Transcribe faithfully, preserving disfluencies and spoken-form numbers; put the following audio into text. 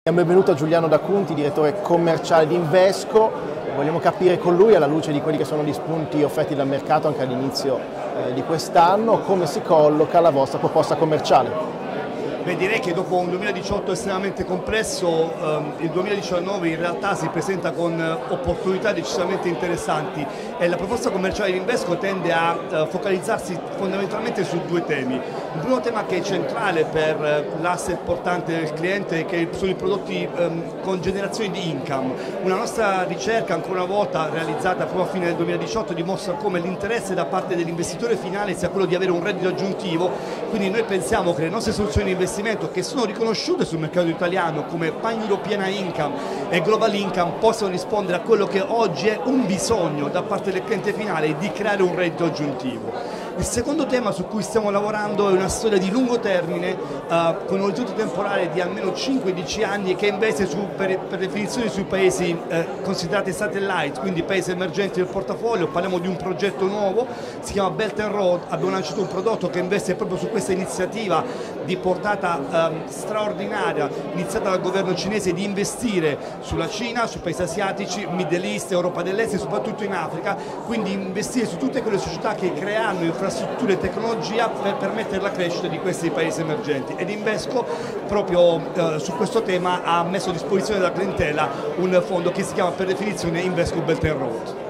Benvenuto a Giuliano D'Acunti, direttore commerciale di Invesco. Vogliamo capire con lui, alla luce di quelli che sono gli spunti offerti dal mercato anche all'inizio eh, di quest'anno, come si colloca la vostra proposta commerciale. Beh, direi che dopo un duemiladiciotto estremamente complesso, ehm, il duemiladiciannove in realtà si presenta con opportunità decisamente interessanti e la proposta commerciale di Invesco tende a eh, focalizzarsi fondamentalmente su due temi. Il primo tema che è centrale per eh, l'asset portante del cliente, che sono i prodotti ehm, con generazione di income. Una nostra ricerca, ancora una volta realizzata proprio a fine del duemiladiciotto, dimostra come l'interesse da parte dell'investitore finale sia quello di avere un reddito aggiuntivo, quindi noi pensiamo che le nostre soluzioni di investimento, che sono riconosciute sul mercato italiano come Pan-European Income e Global Income, possano rispondere a quello che oggi è un bisogno da parte del cliente finale di creare un reddito aggiuntivo. Il secondo tema su cui stiamo lavorando è una storia di lungo termine, eh, con un orizzonte temporale di almeno cinque dieci anni, che investe su, per, per definizione sui paesi eh, considerati satellite, quindi paesi emergenti del portafoglio. Parliamo di un progetto nuovo, si chiama Belt and Road. Abbiamo lanciato un prodotto che investe proprio su questa iniziativa di portata eh, straordinaria, iniziata dal governo cinese, di investire sulla Cina, sui paesi asiatici, Middle East, Europa dell'Est e soprattutto in Africa, quindi investire su tutte quelle società che creano infrastrutture e tecnologia per permettere la crescita di questi paesi emergenti. Ed Invesco proprio eh, su questo tema ha messo a disposizione della clientela un fondo che si chiama per definizione Invesco Belt and Road.